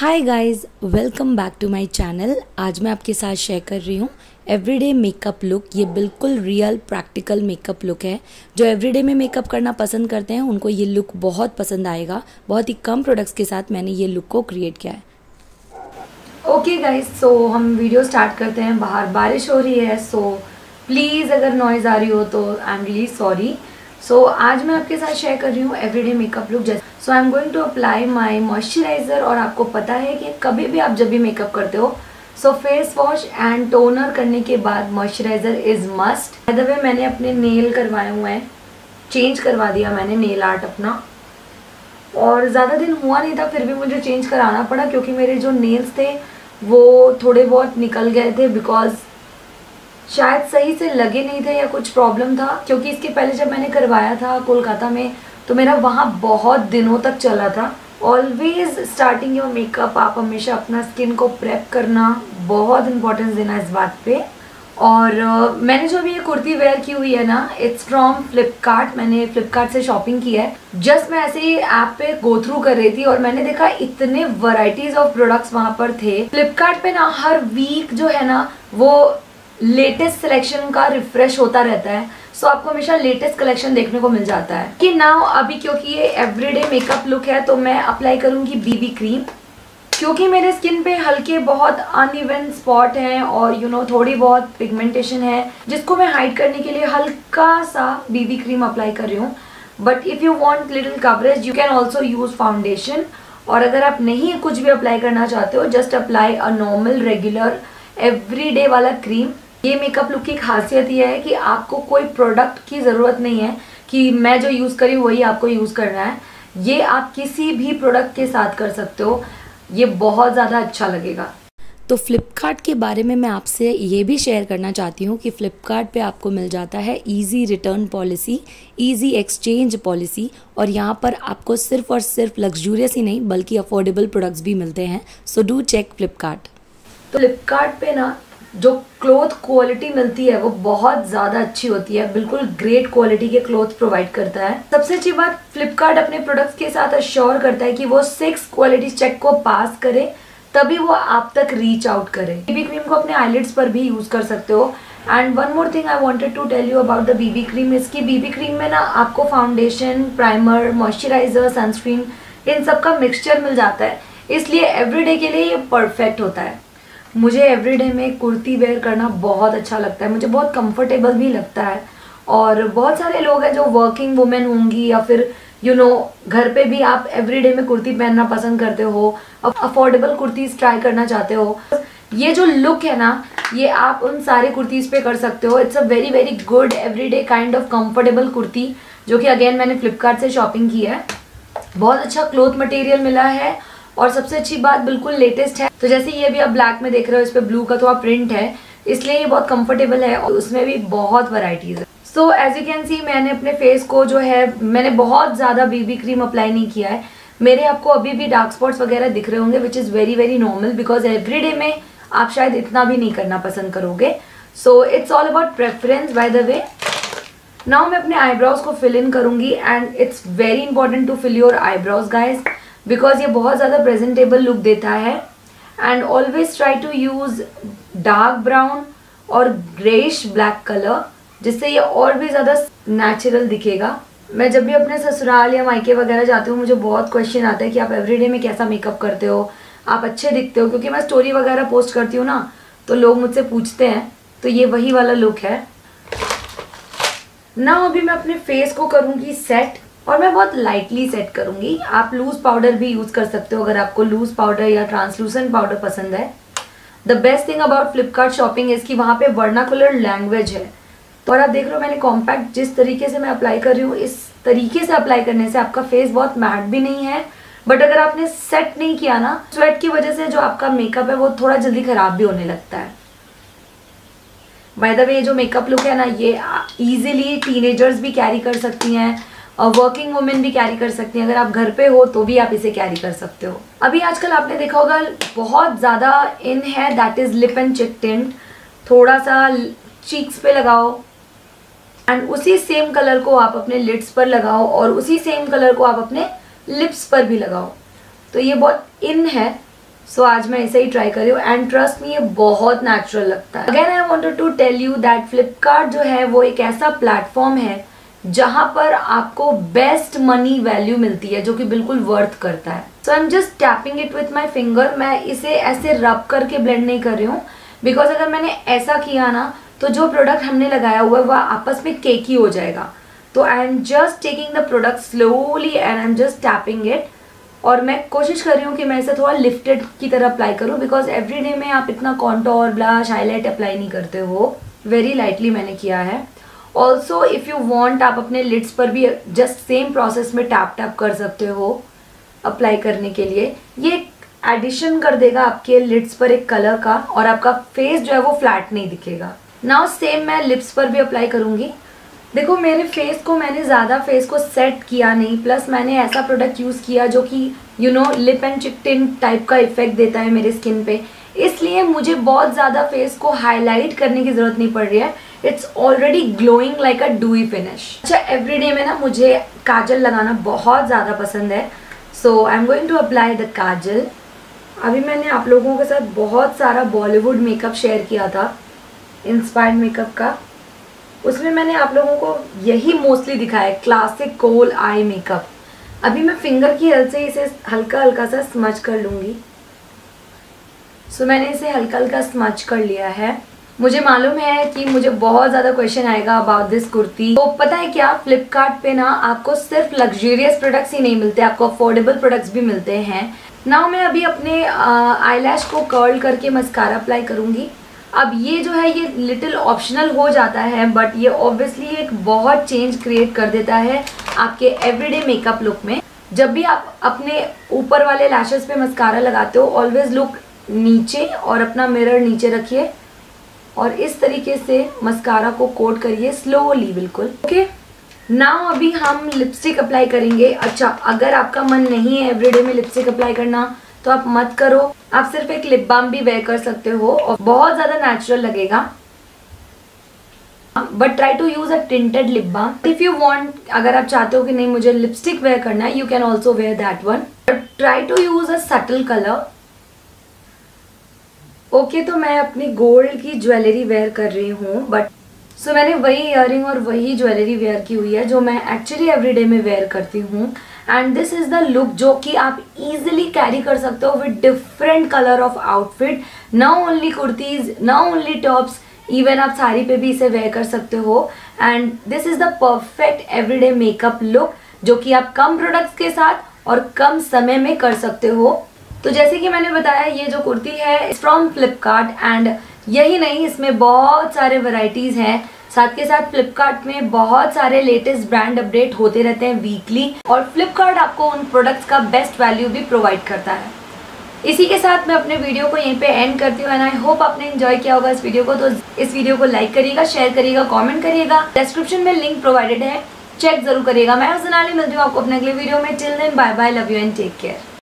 Hi guys, welcome back to my channel. आज मैं आपके साथ शेयर कर रही हूँ एवरीडे मेकअप लुक। ये बिल्कुल रियल प्रैक्टिकल मेकअप लुक है। जो एवरीडे में मेकअप करना पसंद करते हैं उनको ये लुक बहुत पसंद आएगा। बहुत ही कम प्रोडक्ट्स के साथ मैंने ये लुक को क्रिएट किया है। ओके गाइस, सो हम वीडियो स्टार्ट करते हैं। बाहर बारिश हो रही है, सो प्लीज़ अगर नॉइज़ आ रही हो तो I am really sorry. So आज मैं आपके साथ शेयर कर रही हूँ एवरीडे मेकअप लुक। जैसे so I am going to apply my moisturiser. और आपको पता है कि कभी भी आप जब भी मेकअप करते हो so face wash and toner करने के बाद moisturiser is must. By the way, मैंने अपने नेल करवाए हुए हैं, चेंज करवा दिया मैंने नेल आर्ट अपना। और ज़्यादा दिन हुआ नहीं था, फिर भी मुझे चेंज कराना पड़ा क्योंकि मेरे जो नेल्स थे वो थोड़े बहुत निकल गए थे। बिकॉज शायद सही से लगे नहीं थे या कुछ प्रॉब्लम था। क्योंकि इसके पहले जब मैंने करवाया था कोलकाता में तो मेरा वहाँ बहुत दिनों तक चला था। ऑलवेज स्टार्टिंग योर मेकअप, आप हमेशा अपना स्किन को प्रेप करना, बहुत इंपॉर्टेंस देना इस बात पे। और मैंने जो अभी ये कुर्ती वेयर की हुई है ना, इट्स फ्रॉम फ्लिपकार्ट। मैंने फ्लिपकार्ट से शॉपिंग की है। जस्ट मैं ऐसे ही ऐप पे गो थ्रू कर रही थी और मैंने देखा इतने वैरायटीज ऑफ प्रोडक्ट्स वहाँ पर थे। फ्लिपकार्ट पे ना हर वीक जो है ना वो लेटेस्ट सिलेक्शन का रिफ्रेश होता रहता है। सो आपको हमेशा लेटेस्ट कलेक्शन देखने को मिल जाता है। कि नाउ अभी क्योंकि ये एवरीडे मेकअप लुक है तो मैं अप्लाई करूँगी बीबी क्रीम। क्योंकि मेरे स्किन पे हल्के बहुत अनइवन स्पॉट हैं और थोड़ी बहुत पिगमेंटेशन है जिसको मैं हाइड करने के लिए हल्का सा बीबी क्रीम अप्लाई कर रही हूँ। But if you want little coverage you can also use foundation. और अगर आप नहीं कुछ भी अप्लाई करना चाहते हो, just apply a normal regular everyday वाला क्रीम। ये मेकअप लुक की खासियत ये है कि आपको कोई प्रोडक्ट की ज़रूरत नहीं है कि मैं जो यूज़ करी वही आपको यूज़ करना है। ये आप किसी भी प्रोडक्ट के साथ कर सकते हो। ये बहुत ज़्यादा अच्छा लगेगा। तो फ्लिपकार्ट के बारे में मैं आपसे ये भी शेयर करना चाहती हूँ कि फ्लिपकार्ट पे आपको मिल जाता है easy return policy, easy exchange policy. और यहाँ पर आपको सिर्फ और सिर्फ लग्जूरियस ही नहीं बल्कि अफोर्डेबल प्रोडक्ट्स भी मिलते हैं। So do check Flipkart. तो फ्लिपकार्ट पे ना जो क्लॉथ क्वालिटी मिलती है वो बहुत ज़्यादा अच्छी होती है। बिल्कुल ग्रेट क्वालिटी के क्लॉथ प्रोवाइड करता है। सबसे अच्छी बात, फ्लिपकार्ट अपने प्रोडक्ट्स के साथ अश्योर करता है कि वो 6 क्वालिटी चेक को पास करे तभी वो आप तक रीच आउट करे। बीबी क्रीम को अपने आईलिड्स पर भी यूज़ कर सकते हो। And one more thing I wanted to tell you about the BB cream. इसकी बीबी क्रीम में ना आपको फाउंडेशन, प्राइमर, मॉइस्चराइजर, सनस्क्रीन इन सब का मिक्सचर मिल जाता है, इसलिए एवरीडे के लिए ये परफेक्ट होता है। मुझे एवरीडे में कुर्ती वेयर करना बहुत अच्छा लगता है, मुझे बहुत कंफर्टेबल भी लगता है। और बहुत सारे लोग हैं जो वर्किंग वुमेन होंगी या फिर घर पे भी आप एवरीडे में कुर्ती पहनना पसंद करते हो, अफोर्डेबल कुर्तीज़ ट्राई करना चाहते हो। ये जो लुक है ना, ये आप उन सारे कुर्तीज़ पे कर सकते हो। It's a very very good everyday kind of comfortable kurti, जो कि अगेन मैंने फ्लिपकार्ट से शॉपिंग की है। बहुत अच्छा क्लॉथ मटेरियल मिला है और सबसे अच्छी बात बिल्कुल लेटेस्ट है। तो जैसे ये भी आप ब्लैक में देख रहे हो, इस पे ब्लू का थोड़ा प्रिंट है, इसलिए ये बहुत कंफर्टेबल है और उसमें भी बहुत वैरायटीज है। So as you can see, मैंने अपने फेस को जो है मैंने बहुत ज़्यादा बीबी क्रीम अप्लाई नहीं किया है। मेरे आपको अभी भी डार्क स्पॉट्स वगैरह दिख रहे होंगे which is very very normal because everyday में आप शायद इतना भी नहीं करना पसंद करोगे। So it's all about preference by the way. Now मैं अपने आईब्रोज को फिल इन करूंगी and it's very important to fill your eyebrows guys because ये बहुत ज़्यादा प्रेजेंटेबल लुक देता है। And always try to use dark brown और ग्रेइश ब्लैक कलर, जिससे ये और भी ज़्यादा नेचुरल दिखेगा। मैं जब भी अपने ससुराल या मायके वगैरह जाती हूँ मुझे बहुत क्वेश्चन आता है कि आप एवरीडे में कैसा मेकअप करते हो, आप अच्छे दिखते हो। क्योंकि मैं स्टोरी वगैरह पोस्ट करती हूँ ना, तो लोग मुझसे पूछते हैं। तो ये वही वाला लुक है ना। अभी मैं अपने फेस को करूँगी सेट और मैं बहुत लाइटली सेट करूँगी। आप लूज पाउडर भी यूज़ कर सकते हो अगर आपको लूज पाउडर या ट्रांसलूसेंट पाउडर पसंद है। The best thing about Flipkart shopping is कि वहाँ पे वर्नाकुलर लैंग्वेज है। तो और आप देख रहे हो मैंने कॉम्पैक्ट जिस तरीके से मैं अप्लाई कर रही हूँ, इस तरीके से अप्लाई करने से आपका फेस बहुत मैट भी नहीं है। बट अगर आपने सेट नहीं किया ना, स्वेट की वजह से जो आपका मेकअप है वो थोड़ा जल्दी ख़राब भी होने लगता है। बाय द वे, जो मेकअप लुक है ना, ये ईजिली टीनेजर्स भी कैरी कर सकती हैं और वर्किंग वुमेन भी कैरी कर सकती हैं। अगर आप घर पे हो तो भी आप इसे कैरी कर सकते हो। अभी आजकल आपने देखा होगा बहुत ज़्यादा इन है, that is lip and cheek tint. थोड़ा सा चीक्स पे लगाओ एंड उसी सेम कलर को आप अपने लिड्स पर लगाओ और उसी सेम कलर को आप अपने लिप्स पर भी लगाओ। तो ये बहुत इन है सो आज मैं ऐसे ही ट्राई कर रही हूँ एंड ट्रस्ट मी, ये बहुत नेचुरल लगता है। Again I wanted to tell you that Flipkart जो है वो एक ऐसा प्लेटफॉर्म है जहां पर आपको बेस्ट मनी वैल्यू मिलती है, जो कि बिल्कुल वर्थ करता है। So I am just tapping it with my finger. मैं इसे ऐसे रब करके ब्लेंड नहीं कर रही हूँ, बिकॉज अगर मैंने ऐसा किया ना तो जो प्रोडक्ट हमने लगाया हुआ है वह आपस में केकी हो जाएगा। तो I am just taking the product slowly and I am just tapping it. और मैं कोशिश कर रही हूँ कि मैं इसे थोड़ा लिफ्टेड की तरह अप्लाई करूँ, बिकॉज एवरीडे में आप इतना कॉन्टोर, ब्लश, हाईलाइट अप्लाई नहीं करते हो। वेरी लाइटली मैंने किया है। ऑल्सो इफ़ यू वॉन्ट, आप अपने लिड्स पर भी जस्ट सेम प्रोसेस में टैप टैप कर सकते हो अप्लाई करने के लिए। ये एडिशन कर देगा आपके लिड्स पर एक कलर का, और आपका फेस जो है वो फ्लैट नहीं दिखेगा। नाउ सेम मैं लिप्स पर भी अप्लाई करूँगी। देखो मेरे फेस को, मैंने ज़्यादा फेस को सेट किया नहीं, प्लस मैंने ऐसा प्रोडक्ट यूज़ किया जो कि lip and cheek tint type का इफेक्ट देता है मेरे स्किन पे, इसलिए मुझे बहुत ज़्यादा फेस को हाईलाइट करने की ज़रूरत नहीं पड़ रही है। It's already glowing like a dewy finish. अच्छा, एवरीडे में ना मुझे काजल लगाना बहुत ज़्यादा पसंद है, so I am going to apply the kajal. अभी मैंने आप लोगों के साथ बहुत सारा बॉलीवुड मेकअप शेयर किया था, इंस्पायर्ड मेकअप का। उसमें मैंने आप लोगों को यही मोस्टली दिखाया है, क्लासिक कोल आई मेकअप। अभी मैं फिंगर की हेल्प से इसे हल्का हल्का सा स्मच कर लूँगी। सो मैंने इसे हल्का हल्का स्मच कर लिया है। मुझे मालूम है कि मुझे बहुत ज़्यादा क्वेश्चन आएगा अबाउट दिस कुर्ती। तो पता है क्या, फ्लिपकार्ट पे ना आपको सिर्फ लग्जरियस प्रोडक्ट्स ही नहीं मिलते, आपको अफोर्डेबल प्रोडक्ट्स भी मिलते हैं। नाउ मैं अभी अपने आईलैश को कर्ल करके मस्कारा अप्लाई करूँगी। अब ये जो है ये लिटिल ऑप्शनल हो जाता है, बट ये ऑब्वियसली एक बहुत चेंज क्रिएट कर देता है आपके एवरीडे मेकअप लुक में। जब भी आप अपने ऊपर वाले लैशेस पे मस्कारा लगाते हो, ऑलवेज लुक नीचे और अपना मिरर नीचे रखिए और इस तरीके से मस्कारा को कोट करिए स्लोली, बिल्कुल। ओके, नाउ अभी हम लिपस्टिक अप्लाई करेंगे। अच्छा, अगर आपका मन नहीं है एवरीडे में लिपस्टिक अप्लाई करना तो आप मत करो, आप सिर्फ एक लिप बाम भी वेयर कर सकते हो और बहुत ज़्यादा नेचुरल लगेगा। But try to use a tinted lip balm if you want. अगर आप चाहते हो कि नहीं मुझे लिपस्टिक वेयर करना है, you can also wear that one, but try to use a subtle colour. Okay, तो मैं अपनी गोल्ड की ज्वेलरी वेयर कर रही हूँ, बट सो मैंने वही इयररिंग और वही ज्वेलरी वेयर की हुई है जो मैं एक्चुअली एवरीडे में वेयर करती हूँ। And this is the look जो कि आप इजीली कैरी कर सकते हो with different colour of outfit. Not only kurtis, not only tops, even आप साड़ी पे भी इसे वेयर कर सकते हो। And this is the perfect everyday makeup look जो कि आप कम प्रोडक्ट्स के साथ और कम समय में कर सकते हो। तो जैसे कि मैंने बताया, ये जो कुर्ती है फ्रॉम फ्लिपकार्ट, एंड यही नहीं, इसमें बहुत सारे वैरायटीज़ हैं। साथ के साथ फ्लिपकार्ट में बहुत सारे लेटेस्ट ब्रांड अपडेट होते रहते हैं वीकली, और फ्लिपकार्ट आपको उन प्रोडक्ट्स का बेस्ट वैल्यू भी प्रोवाइड करता है। इसी के साथ मैं अपने वीडियो को यहीं पे एंड करती हूँ एंड आई होप आपने एंजॉय किया होगा इस वीडियो को। तो इस वीडियो को लाइक करिएगा, शेयर करिएगा, कमेंट करिएगा। डिस्क्रिप्शन में लिंक प्रोवाइडेड है, चेक जरूर करिएगा। मैं सोनाली मिलती हूँ आपको अपने अगले वीडियो में। Till then bye bye, love you and take care.